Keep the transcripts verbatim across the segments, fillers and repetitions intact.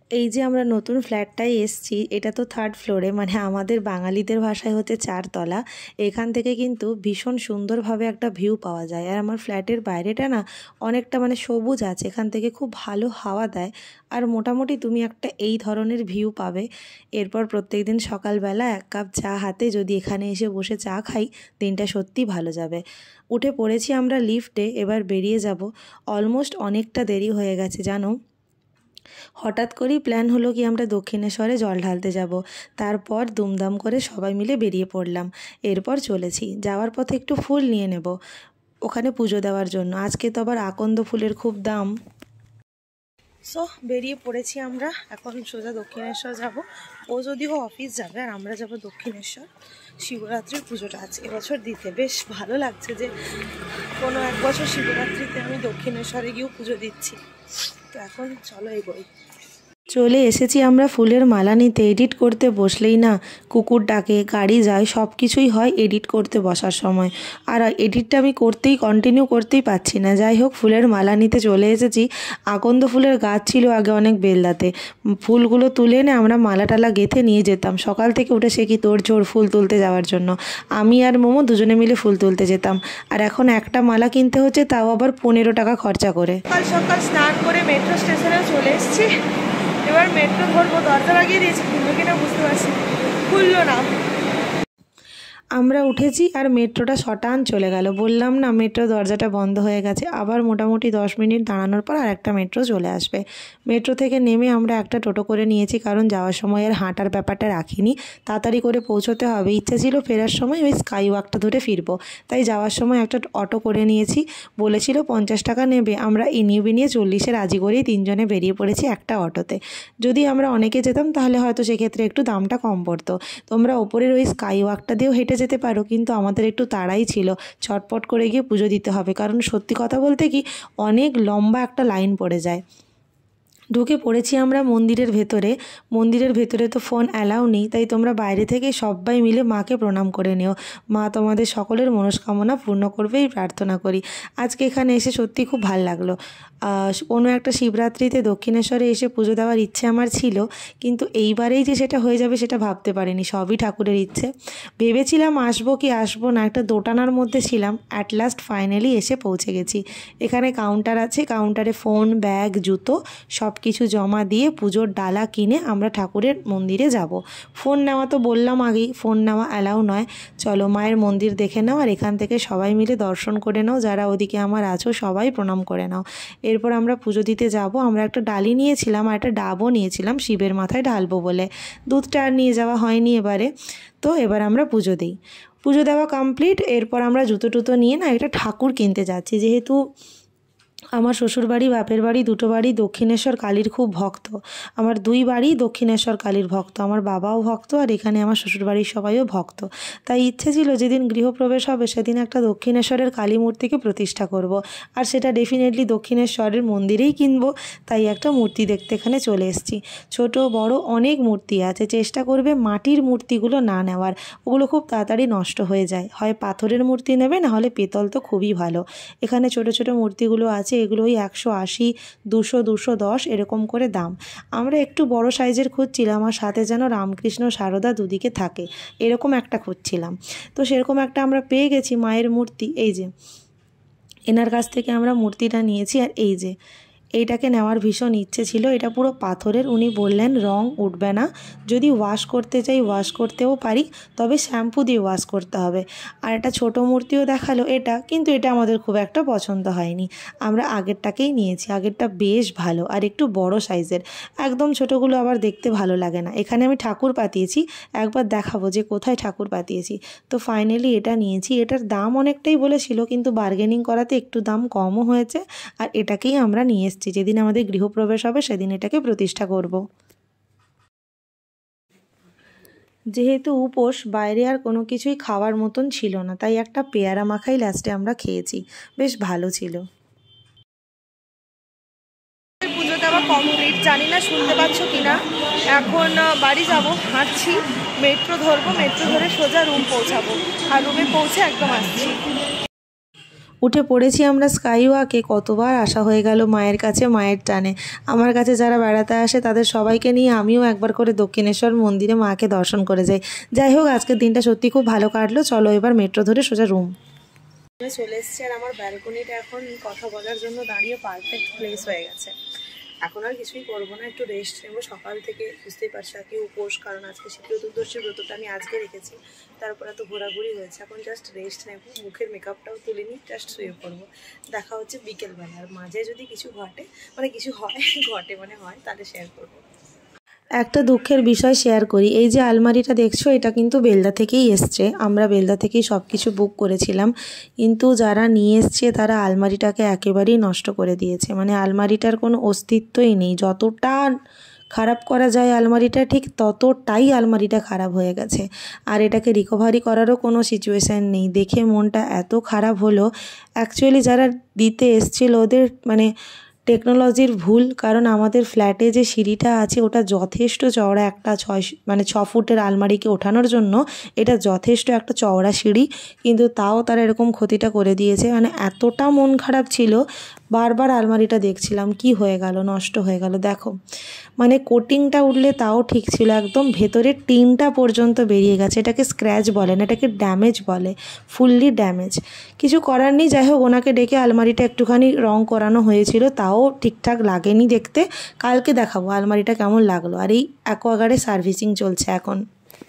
এই যে আমরা নতুন ফ্ল্যাটটায় এসছি, এটা তো থার্ড ফ্লোরে, মানে আমাদের বাঙালিদের ভাষায় হচ্ছে চারতলা। এখান থেকে কিন্তু ভীষণ সুন্দরভাবে একটা ভিউ পাওয়া যায়। আর আমার ফ্ল্যাটের বাইরেটা না অনেকটা মানে সবুজ আছে, এখান থেকে খুব ভালো হাওয়া দেয়। আর মোটামুটি তুমি একটা এই ধরনের ভিউ পাবে। এরপর প্রত্যেক দিন সকালবেলা এক কাপ চা হাতে যদি এখানে এসে বসে চা খাই, দিনটা সত্যি ভালো যাবে। উঠে পড়েছি আমরা লিফটে, এবার বেরিয়ে যাব। অলমোস্ট অনেকটা দেরি হয়ে গেছে জানো। হঠাৎ করেই প্ল্যান হলো কি আমরা দক্ষিণেশ্বরে জল ঢালতে যাব। তারপর দুমদাম করে সবাই মিলে বেরিয়ে পড়লাম। এরপর চলেছি, যাওয়ার পথে একটু ফুল নিয়ে নেব ওখানে পুজো দেওয়ার জন্য। আজকে তো আবার আকন্দ ফুলের খুব দাম। সো বেরিয়ে পড়েছি আমরা, এখন সোজা দক্ষিণেশ্বর যাব। ও যদিও অফিস যাবে আর আমরা যাব দক্ষিণেশ্বর। শিবরাত্রির পুজোটা আছে এবছর দিতে, বেশ ভালো লাগছে যে কোনো এক বছর শিবরাত্রিতে আমি দক্ষিণেশ্বরে গিয়েও পুজো দিচ্ছি। তো এখন চলো এগোই। চলে এসেছি আমরা ফুলের মালা নিতে। এডিট করতে বসলেই না কুকুর ডাকে, গাড়ি যায়, সব কিছুই হয় এডিট করতে বসার সময়। আর এডিটটা আমি করতেই কন্টিনিউ করতেই পারছি না। যাই হোক, ফুলের মালা নিতে চলে এসেছি। আকন্দ ফুলের গাছ ছিল আগে অনেক বেলদাতে, ফুলগুলো তুলে এনে আমরা মালা টালা গেঁথে নিয়ে যেতাম। সকাল থেকে উঠে সে কি তোড়জোড় ফুল তুলতে যাওয়ার জন্য। আমি আর মোমো দুজনে মিলে ফুল তুলতে যেতাম। আর এখন একটা মালা কিনতে হচ্ছে, তাও আবার পনেরো টাকা খরচা করে। সকাল সকাল স্নান করে মেট্রো স্টেশনে চলে এসেছি। এবার মেট্রো ধরবো, দরজা লাগিয়ে দিয়েছি, খুলবে কিনা বুঝতে পারছি, খুললো না। আমরা উঠেছি আর মেট্রোটা শটান চলে গেল। বললাম না মেট্রো দরজাটা বন্ধ হয়ে গেছে। আবার মোটামুটি দশ মিনিট দাঁড়ানোর পর আর একটা মেট্রো চলে আসবে। মেট্রো থেকে নেমে আমরা একটা টোটো করে নিয়েছি, কারণ যাওয়ার সময় আর হাঁটার ব্যাপারটা রাখিনি, তাড়াতাড়ি করে পৌঁছতে হবে। ইচ্ছা ছিল ফেরার সময় ওই স্কাই ওয়াকটা ধরে ফিরবো, তাই যাওয়ার সময় একটা অটো করে নিয়েছি। বলেছিল পঞ্চাশ টাকা নেবে, আমরা ইনিয়ে বিনিয়ে চল্লিশে রাজি করেই তিনজনে বেরিয়ে পড়েছি একটা অটোতে। যদি আমরা অনেকে যেতাম তাহলে হয়তো সেক্ষেত্রে একটু দামটা কম পড়তো। তোমরা ওপরের ওই স্কাই ওয়াকটা দিয়েও হেঁটে যেতে পারো, কিন্তু আমাদের একটু তাড়াই ছিল, ছটপট করে গিয়ে পুজো দিতে হবে। কারণ সত্যি কথা বলতে কি অনেক লম্বা একটা লাইন পড়ে যায়। ঢুকে পড়েছি আমরা মন্দিরের ভেতরে। মন্দিরের ভেতরে তো ফোন অ্যালাউ নেই, তাই তোমরা বাইরে থেকে সবাই মিলে মাকে প্রণাম করে নিও। মা তোমাদের সকলের মনস্কামনা পূর্ণ করবে এই প্রার্থনা করি। আজকে এখানে এসে সত্যি খুব ভালো লাগলো। কোনো একটা শিবরাত্রিতে দক্ষিণেশ্বরে এসে পুজো দেওয়ার ইচ্ছে আমার ছিল, কিন্তু এইবারেই যে সেটা হয়ে যাবে সেটা ভাবতে পারিনি। সবই ঠাকুরের ইচ্ছে। ভেবেছিলাম আসবো কি আসবো না, একটা দোটানার মধ্যে ছিলাম। অ্যাট লাস্ট ফাইনালি এসে পৌঁছে গেছি। এখানে কাউন্টার আছে, কাউন্টারে ফোন, ব্যাগ, জুতো সব কিছু জমা দিয়ে পুজোর ডালা কিনে আমরা ঠাকুরের মন্দিরে যাব। ফোন নেওয়া তো বললাম আগেই, ফোন নেওয়া অ্যালাউ নয়। চলো মায়ের মন্দির দেখে নাও আর এখান থেকে সবাই মিলে দর্শন করে নাও। যারা ওদিকে আমার আছো সবাই প্রণাম করে নাও। এরপর আমরা পুজো দিতে যাব। আমরা একটা ডালি নিয়েছিলাম আর একটা ডাবও নিয়েছিলাম শিবের মাথায় ঢালবো বলে। দুধটা আর নিয়ে যাওয়া হয়নি এবারে। তো এবার আমরা পুজো দিই। পুজো দেওয়া কমপ্লিট। এরপর আমরা জুতো টুতো নিয়ে না একটা ঠাকুর কিনতে যাচ্ছি। যেহেতু আমার শ্বশুরবাড়ি বাপের বাড়ি দুটো বাড়ি দক্ষিণেশ্বর কালীর খুব ভক্ত। আমার দুই বাড়ি দক্ষিণেশ্বর কালীর ভক্ত, আমার বাবাও ভক্ত আর এখানে আমার শ্বশুরবাড়ির সবাইও ভক্ত। তাই ইচ্ছে ছিল যেদিন গৃহপ্রবেশ হবে সেদিন একটা দক্ষিণেশ্বরের কালী মূর্তিকে প্রতিষ্ঠা করব। আর সেটা ডেফিনেটলি দক্ষিণেশ্বরের মন্দিরেই কিনবো। তাই একটা মূর্তি দেখতে এখানে চলে এসেছি। ছোট বড় অনেক মূর্তি আছে। চেষ্টা করবে মাটির মূর্তিগুলো না নেওয়ার, ওগুলো খুব তাড়াতাড়ি নষ্ট হয়ে যায়। হয় পাথরের মূর্তি নেবে, না হলে পেতল তো খুবই ভালো। এখানে ছোট ছোট মূর্তিগুলো আছে, এগুলো ওই একশো আশি, দুশো, দুশো দশ এরকম করে দাম। আমরা একটু বড় সাইজের খুঁজছিলাম, আর সাথে যেন রামকৃষ্ণ সারদা দুদিকে থাকে এরকম একটা খুঁজছিলাম। তো সেরকম একটা আমরা পেয়ে গেছি মায়ের মূর্তি। এই যে এনার কাছ থেকে আমরা মূর্তিটা নিয়েছি। আর এই যে এইটাকে নেওয়ার ভীষণ ইচ্ছে ছিল। এটা পুরো পাথরের। উনি বললেন রং উঠবে না, যদি ওয়াশ করতে চাই ওয়াশ করতেও পারি, তবে শ্যাম্পু দিয়ে ওয়াশ করতে হবে। আর একটা ছোটো মূর্তিও দেখালো এটা, কিন্তু এটা আমাদের খুব একটা পছন্দ হয়নি। আমরা আগেরটাকেই নিয়েছি। আগেরটা বেশ ভালো আর একটু বড় সাইজের। একদম ছোটোগুলো আবার দেখতে ভালো লাগে না। এখানে আমি ঠাকুর পাতিয়েছি, একবার দেখাবো যে কোথায় ঠাকুর পাতিয়েছি। তো ফাইনালি এটা নিয়েছি। এটার দাম অনেকটাই বলেছিল, কিন্তু বার্গেনিং করাতে একটু দাম কমও হয়েছে। আর এটাকেই আমরা নিয়ে এসেছি। যেদিন আমাদের গৃহপ্রবেশ হবে সেদিন এটাকে প্রতিষ্ঠা করব। যেহেতু উপোস, বাইরে আর কোনো কিছুই খাওয়ার মতন ছিল না, তাই একটা পেয়ারা মাখাই লাস্টে আমরা খেয়েছি, বেশ ভালো ছিল। পুজো দেওয়া কমপ্লিট, জানি না শুনতে পাচ্ছ কিনা। এখন বাড়ি যাব, হাঁটছি, মেট্রো ধরবো, মেট্রো ধরে সোজা রুম পৌঁছাবো, আর রুমে পৌঁছে একদম আসছি। উঠে পড়েছি আমরা স্কাই ওয়াকে। কতবার আসা হয়ে গেল মায়ের কাছে, মায়ের টানে। আমার কাছে যারা বেড়াতে আসে তাদের সবাইকে নিয়ে আমিও একবার করে দক্ষিণেশ্বর মন্দিরে মাকে দর্শন করে যাই। যাই হোক, আজকের দিনটা সত্যি খুব ভালো কাটলো। চলো এবার মেট্রো ধরে সোজা রুম চলে এসছি। আর আমার ব্যালকনিটা এখন কথা বলার জন্য দাঁড়িয়ে পারফেক্ট প্লেস হয়ে গেছে। এখন আর কিছুই করবো না, একটু রেস্ট নেবো। সকাল থেকে বুঝতেই পারছি আজকে উপোস, কারণ আজকে শীতল চতুর্দশীর ব্রতটা আমি আজকে রেখেছি। তারপরে তো ঘোরাঘুরি হয়েছে, এখন জাস্ট রেস্ট নেবো। মুখের মেকআপটাও তুলে নিই, জাস্ট শুয়ে পড়বো। দেখা হচ্ছে বিকেলবেলা। আর মাঝে যদি কিছু ঘটে, মানে কিছু হয় ঘটে মানে হয়, তাহলে শেয়ার করবো। একটা দুঃখের বিষয় শেয়ার করি। এই যে আলমারিটা দেখছো, এটা কিন্তু বেলদা থেকেই এসছে। আমরা বেলদা থেকেই সব কিছু বুক করেছিলাম, কিন্তু যারা নিয়ে এসছে তারা আলমারিটাকে একেবারেই নষ্ট করে দিয়েছে। মানে আলমারিটার কোনো অস্তিত্বই নেই। যতটা খারাপ করা যায় আলমারিটা, ঠিক ততটাই আলমারিটা খারাপ হয়ে গেছে। আর এটাকে রিকভারি করারও কোনো সিচুয়েশান নেই। দেখে মনটা এত খারাপ হলো। অ্যাকচুয়ালি যারা দিতে এসছিল ওদের মানে টেকনোলজির ভুল। কারণ আমাদের ফ্ল্যাটে যে সিঁড়িটা আছে ওটা যথেষ্ট চওড়া, একটা ছয় মানে ছ ফুটের আলমারিকে ওঠানোর জন্য এটা যথেষ্ট একটা চওড়া সিঁড়ি, কিন্তু তাও তারা এরকম ক্ষতিটা করে দিয়েছে। মানে এতটা মন খারাপ ছিল, বারবার আলমারিটা দেখছিলাম কি হয়ে গেল, নষ্ট হয়ে গেল। দেখো মানে কোটিংটা উঠলে তাও ঠিক ছিল, একদম ভেতরের টিনটা পর্যন্ত বেরিয়ে গেছে। এটাকে স্ক্র্যাচ বলে না, এটাকে ড্যামেজ বলে, ফুললি ড্যামেজ। কিছু করার নেই। যাই হোক, ওনাকে ডেকে আলমারিটা একটুখানি রং করানো হয়েছিল, তাও ঠিকঠাক লাগেনি দেখতে। কালকে দেখাবো আলমারিটা কেমন লাগলো। আর এই অ্যাকোয়াগার্ডে সার্ভিসিং চলছে এখন।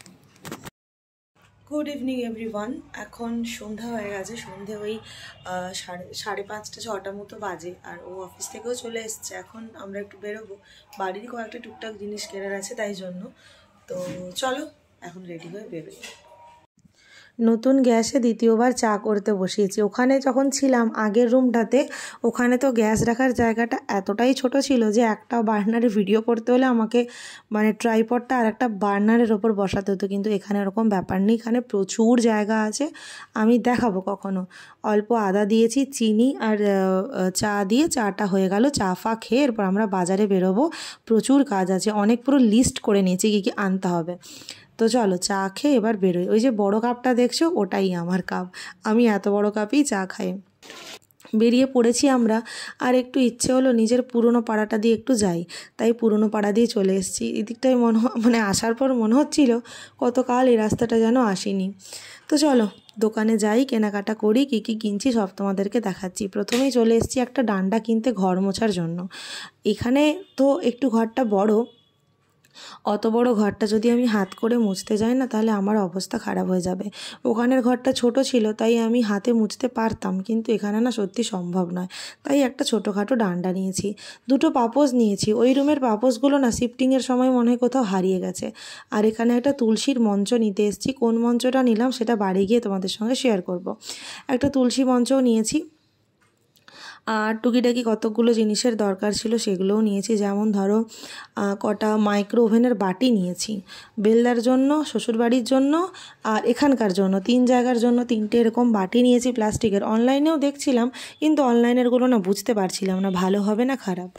Good evening everyone. এখন সন্ধ্যা হয়ে গেছে, সন্ধে ওই সাড়ে সাড়ে পাঁচটা ছটা মতো বাজে। আর ও অফিস থেকেও চলে এসছে। এখন আমরা একটু বেরোবো, বাড়ির কয়েকটা টুকটাক জিনিস কেনার আছে তাই জন্য। তো চলো এখন রেডি হয়ে বেরোই। নতুন গ্যাসে দ্বিতীয়বার চা করতে বসিয়েছি। ওখানে যখন ছিলাম আগের রুমটাতে, ওখানে তো গ্যাস রাখার জায়গাটা এতটাই ছোট ছিল যে একটা বার্নারে ভিডিও করতে হলে আমাকে মানে ট্রাইপডটা আর একটা বার্নারের ওপর বসাতে হতো। কিন্তু এখানে এরকম ব্যাপার নেই, এখানে প্রচুর জায়গা আছে। আমি দেখাবো কখনো। অল্প আদা দিয়েছি, চিনি আর চা দিয়ে চাটা হয়ে গেল। চা ফা খেয়ে এরপর আমরা বাজারে বেরোবো। প্রচুর কাজ আছে, অনেক পুরো লিস্ট করে নিয়েছি কী কী আনতে হবে। তো চলো চা খেয়ে এবার বেরোই। ওই যে বড় কাপটা দেখছো, ওটাই আমার কাপ। আমি এত বড় কাপেই চা খাই। বেরিয়ে পড়েছি আমরা। আর একটু ইচ্ছে হলো নিজের পুরনো পাড়াটা দিয়ে একটু যাই, তাই পুরনো পাড়া দিয়ে চলে এসেছি। এদিকটাই মনে মানে আসার পর মনে হচ্ছিল কতকাল এই রাস্তাটা যেন আসিনি। তো চলো দোকানে যাই, কেনাকাটা করি, কী কী কিনছি সব তোমাদেরকে দেখাচ্ছি। প্রথমেই চলে এসেছি একটা ডান্ডা কিনতে ঘর মোছার জন্য। এখানে তো একটু ঘরটা বড়, অত বড় ঘরটা যদি আমি হাত করে মুছতে যাই না, তাহলে আমার অবস্থা খারাপ হয়ে যাবে। ওখানের ঘরটা ছোট ছিল, তাই আমি হাতে মুছতে পারতাম, কিন্তু এখানে না সত্যি সম্ভব নয়। তাই একটা ছোটোখাটো ডান্ডা নিয়েছি। দুটো পাপোশ নিয়েছি। ওই রুমের পাপোশগুলো না শিফটিংয়ের সময় মনে হয় কোথাও হারিয়ে গেছে। আর এখানে একটা তুলসীর মঞ্চ নিতে এসেছি। কোন মঞ্চটা নিলাম সেটা বাড়ি গিয়ে তোমাদের সঙ্গে শেয়ার করব। একটা তুলসী মঞ্চও নিয়েছি। আর টুকিটাকি কতকগুলো জিনিসের দরকার ছিল সেগুলোও নিয়েছি। যেমন ধরো কটা মাইক্রো ওভেনের বাটি নিয়েছি, বেলদার জন্য, শ্বশুরবাড়ির জন্য আর এখানকার জন্য। তিন জায়গার জন্য তিনটে এরকম বাটি নিয়েছি প্লাস্টিকের। অনলাইনেও দেখছিলাম, কিন্তু অনলাইনেরগুলো না বুঝতে পারছিলাম না ভালো হবে না খারাপ।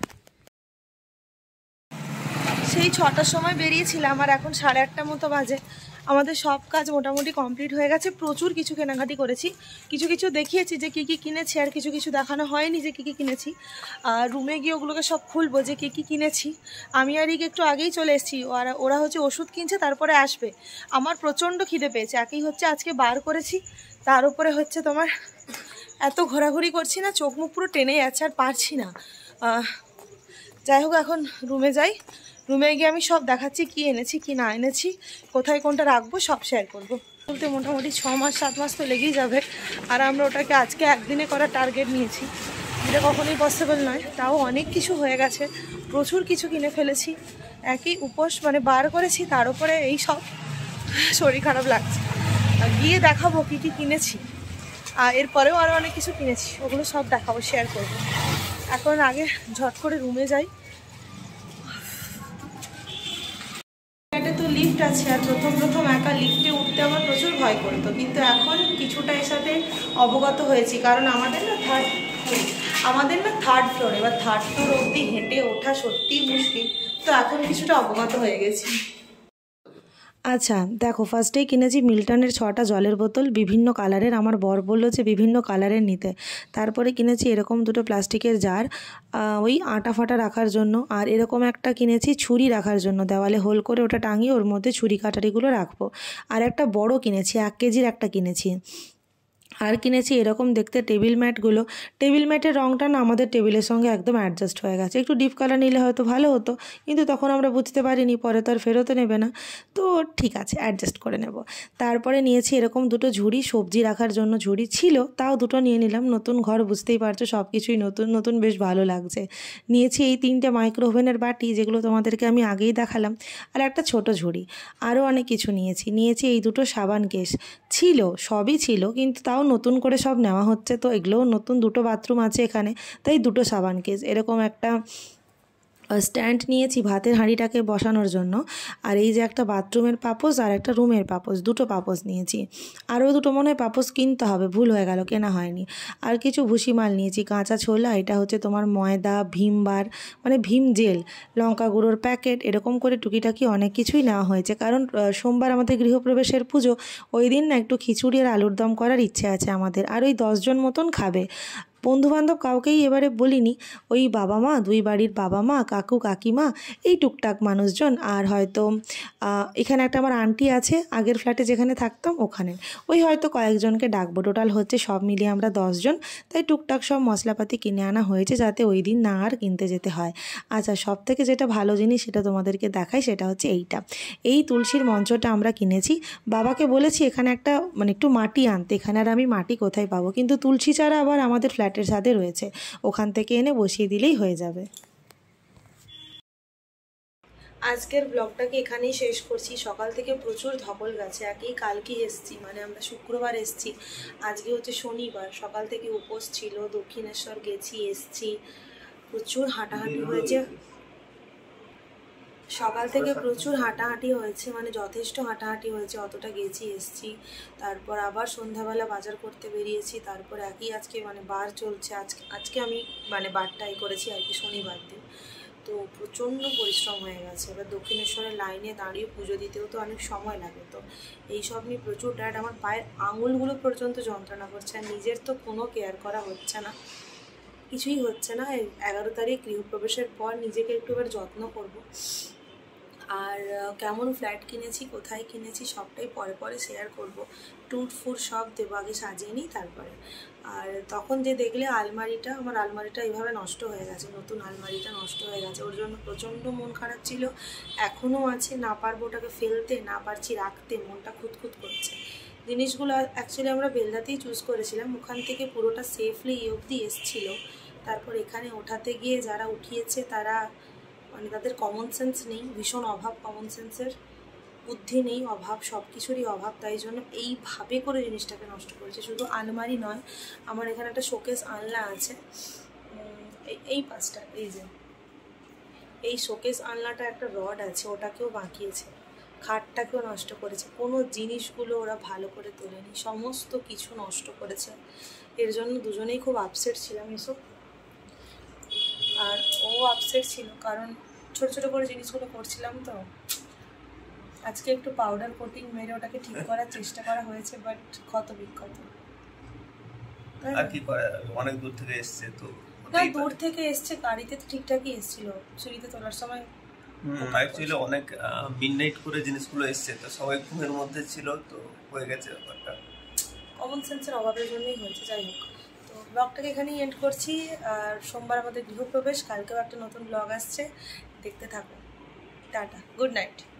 সেই ছটার সময় বেরিয়েছিলাম আর এখন সাড়ে আটটা মতো বাজে। আমাদের সব কাজ মোটামুটি কমপ্লিট হয়ে গেছে। প্রচুর কিছু কেনাকাটি করেছি। কিছু কিছু দেখিয়েছি যে কী কী কিনেছি, আর কিছু কিছু দেখানো হয়নি যে কী কী কিনেছি। আর রুমে গিয়ে ওগুলোকে সব খুলবো যে কী কী কিনেছি। আমি আর ইক একটু আগেই চলে এসেছি। ওরা ওরা হচ্ছে ওষুধ কিনছে, তারপরে আসবে। আমার প্রচণ্ড খিদে পেয়েছে। একই হচ্ছে আজকে বার করেছি, তার উপরে হচ্ছে তোমার এত ঘোরাঘুরি করছি না, চোখ মুখ পুরো টেনে যাচ্ছে, আর পারছি না। যাই হোক এখন রুমে যাই। রুমে গিয়ে আমি সব দেখাচ্ছি কি এনেছি কি না এনেছি, কোথায় কোনটা রাখবো সব শেয়ার করবো। বলতে মোটামুটি ছ মাস সাত মাস তো লেগেই যাবে। আর আমরা ওটাকে আজকে একদিনে করার টার্গেট নিয়েছি, যেটা কখনোই পসিবল নয়। তাও অনেক কিছু হয়ে গেছে, প্রচুর কিছু কিনে ফেলেছি। একই উপোস মানে বার করেছি, তার উপরে এই সব শরীর খারাপ লাগছে। আর গিয়ে দেখাবো কী কী কিনেছি। আর এরপরেও আরও অনেক কিছু কিনেছি, ওগুলো সব দেখাবো, শেয়ার করবো। এখন আগে ঝট করে রুমে যাই। তো লিফট আছে, আর প্রথম প্রথম একা লিফটে উঠতে আমার প্রচুর ভয় করতো, কিন্তু এখন কিছুটা এর সাথে অবগত হয়েছি। কারণ আমাদের না থার্ড আমাদের না থার্ড ফ্লোর, এবার থার্ড ফ্লোর অবধি হেঁটে ওঠা সত্যিই মুশকিল। তো এখন কিছুটা অবগত হয়ে গেছি। আচ্ছা দেখো, ফার্স্টেই কিনেছি মিল্টনের ছটা জলের বোতল বিভিন্ন কালারের। আমার বর বললো যে বিভিন্ন কালারের নিতে। তারপরে কিনেছি এরকম দুটো প্লাস্টিকের জার, ওই আটা ফাটা রাখার জন্য। আর এরকম একটা কিনেছি ছুরি রাখার জন্য, দেওয়ালে হোল করে ওটা টাঙিয়ে ওর মধ্যে ছুরি কাটারিগুলো রাখবো। আর একটা বড় কিনেছি, এক কেজির একটা কিনেছি। আর কিনেছি এরকম দেখতে টেবিল ম্যাটগুলো। টেবিল ম্যাটের রঙটা না আমাদের টেবিলের সঙ্গে একদম অ্যাডজাস্ট হয়ে গেছে। একটু ডিপ কালার নিলে হয়তো ভালো হতো, কিন্তু তখন আমরা বুঝতে পারিনি, পরে তো আর ফেরতও নেবে না, তো ঠিক আছে অ্যাডজাস্ট করে নেব। তারপরে নিয়েছি এরকম দুটো ঝুড়ি, সবজি রাখার জন্য ঝুড়ি ছিল, তাও দুটো নিয়ে নিলাম। নতুন ঘর বুঝতেই পারছো, সব কিছুই নতুন নতুন, বেশ ভালো লাগছে। নিয়েছি এই তিনটে মাইক্রো ওভেনের বাটি, যেগুলো তোমাদেরকে আমি আগেই দেখালাম, আর একটা ছোট ঝুড়ি। আরও অনেক কিছু নিয়েছি। নিয়েছি এই দুটো সাবান কেস, ছিল সবই ছিল, কিন্তু তাও নতুন করে সব নেওয়া হচ্ছে, তো এগুলোও নতুন। দুটো বাথরুম আছে এখানে, তাই দুটো সাবান কেস। এরকম একটা স্ট্যান্ড নিয়েছি ভাতের হাঁড়িটাকে বসানোর জন্য। আর এই যে একটা বাথরুমের পাপোস আর একটা রুমের পাপোস, দুটো পাপোস নিয়েছি। আরও দুটো মনে হয় পাপোস কিনতে হবে, ভুল হয়ে গেল, কেনা হয়নি। আর কিছু ভুসি মাল নিয়েছি, কাঁচা ছোলা, এটা হচ্ছে তোমার ময়দা, ভীমবার মানে ভীম জেল, লঙ্কা গুঁড়োর প্যাকেট, এরকম করে টুকিটাকি অনেক কিছুই নেওয়া হয়েছে। কারণ সোমবার আমাদের গৃহপ্রবেশের পুজো, ওই দিন না একটু খিচুড়ি আর আলুর দম করার ইচ্ছে আছে আমাদের। আর ওই দশজন মতন খাবে। বন্ধুবান্ধব কাউকেই এবারে বলিনি, ওই বাবা মা, দুই বাড়ির বাবা মা, কাকু কাকিমা, এই টুকটাক মানুষজন। আর হয়তো এখানে একটা আমার আন্টি আছে, আগের ফ্ল্যাটে যেখানে থাকতাম ওখানে, ওই হয়তো কয়েকজনকে ডাকবো। টোটাল হচ্ছে সব মিলিয়ে আমরা দশজন, তাই টুকটাক সব মশলাপাতি কিনে আনা হয়েছে, যাতে ওই দিন না আর কিনতে যেতে হয়। আচ্ছা, সব থেকে যেটা ভালো জিনিস সেটা তোমাদেরকে দেখাই, সেটা হচ্ছে এইটা। এই তুলসীর মঞ্চটা আমরা কিনেছি। বাবাকে বলেছি এখানে একটা মানে একটু মাটি আনতে, এখানে আর আমি মাটি কোথায় পাবো, কিন্তু তুলসী চারা আবার আমাদের ফ্ল্যাটের ছাদে রয়েছে, ওখান থেকে এনে বসিয়ে দিলেই হয়ে যাবে। আজকের ব্লগটাকে এখানেই শেষ করছি। সকাল থেকে প্রচুর ধকল গেছে, একই কালকে এসছি, মানে আমরা শুক্রবার এসছি, আজকে হচ্ছে শনিবার। সকাল থেকে উপোস ছিল, দক্ষিণেশ্বর গেছি, এসছি, প্রচুর হাঁটাহাঁটি হয়েছে। সকাল থেকে প্রচুর হাঁটাহাঁটি হয়েছে, মানে যথেষ্ট হাঁটাহাঁটি হয়েছে, অতটা গেছি এসছি। তারপর আবার সন্ধ্যাবেলা বাজার করতে বেরিয়েছি। তারপর একই আজকে মানে বার চলছে, আজকে আজকে আমি মানে বারটাই করেছি আর কি, শনিবার দিন। তো প্রচণ্ড পরিশ্রম হয়ে গেছে। এবার দক্ষিণেশ্বরের লাইনে দাঁড়িয়ে পুজো দিতেও তো অনেক সময় লাগে, তো এইসব নিয়ে প্রচুর টায়ার্ড। আমার পায়ের আঙুলগুলো পর্যন্ত যন্ত্রণা করছে, আর নিজের তো কোনো কেয়ার করা হচ্ছে না, কিছুই হচ্ছে না। এগারো তারিখ গৃহপ্রবেশের পর নিজেকে একটু এবার যত্ন করব। আর কেমন ফ্ল্যাট কিনেছি, কোথায় কিনেছি, সবটাই পরে পরে শেয়ার করব। টুট ফুট সব দেবো, আগে সাজিয়ে নিই তারপরে। আর তখন যে দেখলে আলমারিটা, আমার আলমারিটা এইভাবে নষ্ট হয়ে গেছে, নতুন আলমারিটা নষ্ট হয়ে গেছে, ওর জন্য প্রচণ্ড মন খারাপ ছিল, এখনও আছে। না পারবো ওটাকে ফেলতে, না পারছি রাখতে, মনটা খুঁতখুত করছে। জিনিসগুলো অ্যাকচুয়ালি আমরা বেলদাতেই চুজ করেছিলাম, ওখান থেকে পুরোটা সেফলি এই অবধি এসেছিলো। তারপর এখানে ওঠাতে গিয়ে যারা উঠিয়েছে তারা মানে তাদের কমন সেন্স নেই, ভীষণ অভাব কমন সেন্সের, বুদ্ধি নেই, অভাব, সব কিছুরই অভাব। তাই জন্য এইভাবে করে জিনিসটাকে নষ্ট করেছে। শুধু আলমারি নয়, আমার এখানে একটা শোকেস আলনা আছে, এই পাঁচটা, এই যে এই শোকেস আলনাটা একটা রড আছে, ওটাকেও বাঁকিয়েছে, খাটটাকেও নষ্ট করেছে, কোনো জিনিসগুলো ওরা ভালো করে তোলেনি, সমস্ত কিছু নষ্ট করেছে। এর জন্য দুজনেই খুব আপসেট ছিলাম এসব। আর ও আপসেট ছিল কারণ ছোটো ছোটো করে জিনিসগুলো করছিলাম, তো আজকে একটু পাউডার কোটিং মেরে ওটাকে ঠিক করার চেষ্টা করা হয়েছে, বাট ক্ষত বিক্ষত। আর কি করা যাবে, অনেক দূর থেকে এসছে, তো না দূর থেকে এসছে, গাড়িতে তো ঠিকঠাকই এসেছিল, সিঁড়িতে তোলার সময় অ্যাকচুয়ালি অনেক মিডনাইট করে জিনিসগুলো এসছে, তো সবাই ঘুমের মধ্যে ছিল, তো হয়ে গেছে ব্যাপারটা, কমন সেন্সের অভাবের জন্যই হয়েছে। যাই হোক, তো ব্লগটাকে এখানেই এন্ড করছি। আর সোমবার আমাদের গৃহপ্রবেশ, কালকেও একটা নতুন ব্লগ আসছে, দেখতে থাকো। Tata, good night.